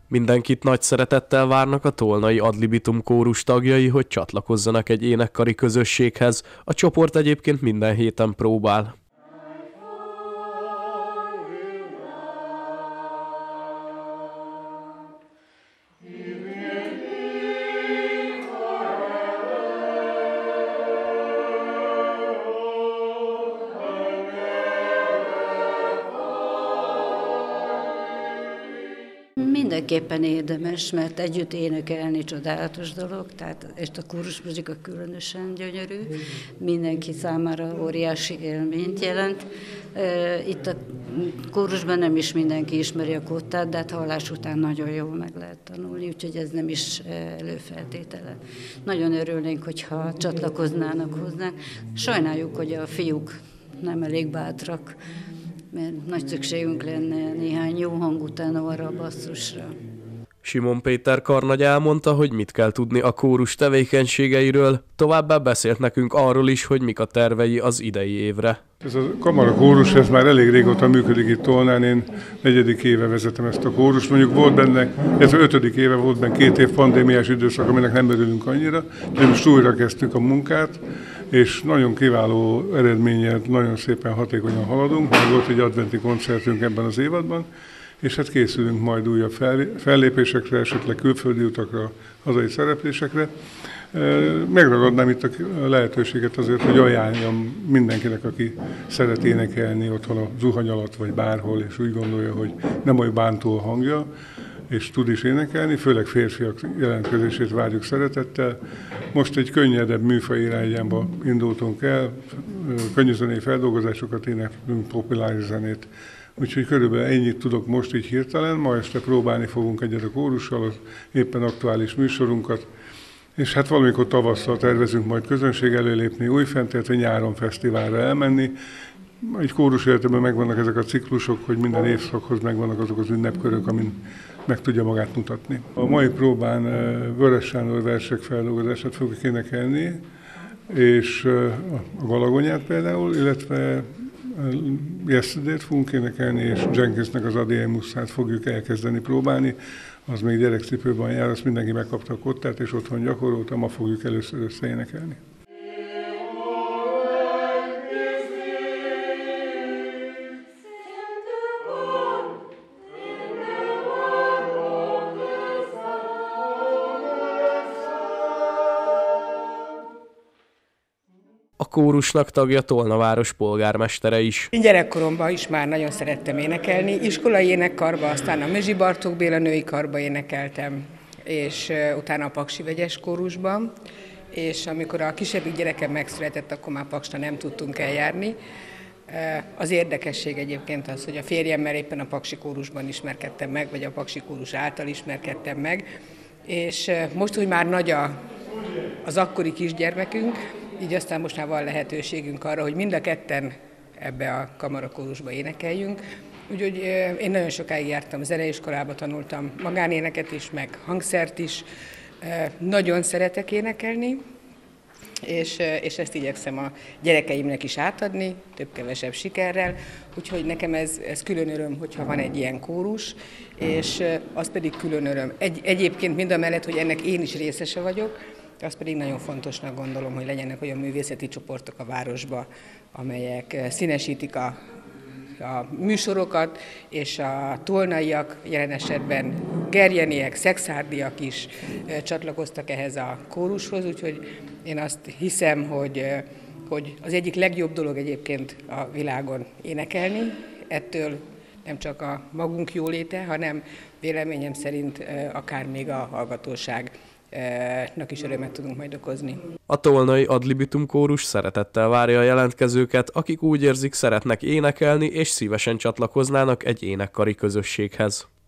Mindenkit nagy szeretettel várnak a Tolnai Ad libitum kórus tagjai, hogy csatlakozzanak egy énekkari közösséghez. A csoport egyébként minden héten próbál. Mindenképpen érdemes, mert együtt énekelni csodálatos dolog, és a kórusmuzsika különösen gyönyörű, mindenki számára óriási élményt jelent. Itt a kórusban nem is mindenki ismeri a kottát, de hát hallás után nagyon jól meg lehet tanulni, úgyhogy ez nem is előfeltétele. Nagyon örülnénk, hogyha csatlakoznának hozzá. Sajnáljuk, hogy a fiúk nem elég bátrak, mert nagy szükségünk lenne néhány jó hangú tenorra, a basszusra. Simon Péter karnagy elmondta, hogy mit kell tudni a kórus tevékenységeiről, továbbá beszélt nekünk arról is, hogy mik a tervei az idei évre. Ez a kamara kórus, ez már elég régóta működik itt Tolnán, én 4. éve vezetem ezt a kórust. Mondjuk volt benne, ez a 5. éve volt benne 2 év pandémiás időszak, aminek nem örülünk annyira, de most újra kezdtük a munkát, és nagyon kiváló eredménnyel, nagyon szépen hatékonyan haladunk. Már volt egy adventi koncertünk ebben az évadban, és hát készülünk majd újabb fellépésekre, esetleg külföldi utakra, hazai szereplésekre. Megragadnám itt a lehetőséget azért, hogy ajánljam mindenkinek, aki szeret énekelni otthon a zuhany alatt vagy bárhol, és úgy gondolja, hogy nem olyan bántó a hangja, és tud is énekelni, főleg férfiak jelentkezését várjuk szeretettel. Most egy könnyedebb műfaj irányába indultunk el, könnyű zenei feldolgozásokat éneklünk, populáris zenét. Úgyhogy körülbelül ennyit tudok most így hirtelen, ma este próbálni fogunk egyet a kórussal, az éppen aktuális műsorunkat, és hát valamikor tavasszal tervezünk majd közönség elé lépni, Újfent, illetve nyáron fesztiválra elmenni. Egy kórus életemben megvannak ezek a ciklusok, hogy minden évszakhoz megvannak azok az ünnepkörök, amin meg tudja magát mutatni. A mai próbán Vörös Sándor versek feldolgozását fogjuk énekelni, és a Galagonyát például, illetve Yesterday-t fogunk énekelni, és Jenkinsnek az Adiemusát fogjuk elkezdeni próbálni. Az még gyerekcipőben jár, azt mindenki megkapta a kottát, és otthon gyakorolta, ma fogjuk először összeénekelni. A kórusnak tagja Tolna város polgármestere is. Én gyerekkoromban is már nagyon szerettem énekelni. Iskolai énekkarba, aztán a Mözsi Bartók Béla női karba énekeltem, és utána a Paksi vegyes kórusban. És amikor a kisebbik gyerekem megszületett, akkor már Paksra nem tudtunk eljárni. Az érdekesség egyébként az, hogy a férjemmel éppen a Paksi kórusban ismerkedtem meg, vagy a Paksi kórus által ismerkedtem meg. És most, hogy már nagy az akkori kisgyermekünk, így aztán most már van lehetőségünk arra, hogy mind a ketten ebbe a kamarakórusba énekeljünk. Úgyhogy én nagyon sokáig jártam zeneiskolába, tanultam magánéneket is, meg hangszert is. Nagyon szeretek énekelni, és ezt igyekszem a gyerekeimnek is átadni, több-kevesebb sikerrel. Úgyhogy nekem ez külön öröm, hogyha van egy ilyen kórus, és az pedig külön öröm. Egyébként mindamellett, hogy ennek én is részese vagyok, azt pedig nagyon fontosnak gondolom, hogy legyenek olyan művészeti csoportok a városba, amelyek színesítik a műsorokat, és a tolnaiak, jelen esetben gerjeniek, szexárdiak is csatlakoztak ehhez a kórushoz, úgyhogy én azt hiszem, hogy az egyik legjobb dolog egyébként a világon énekelni. Ettől nem csak a magunk jóléte, hanem véleményem szerint akár még a hallgatóság is örömet tudunk majd okozni. A Tolnai Ad libitum kórus szeretettel várja a jelentkezőket, akik úgy érzik, szeretnek énekelni és szívesen csatlakoznának egy énekkari közösséghez.